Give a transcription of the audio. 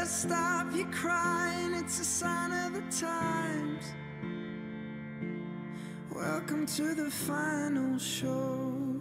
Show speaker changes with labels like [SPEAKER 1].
[SPEAKER 1] stop you crying, it's a sign of the times. Welcome to the final show.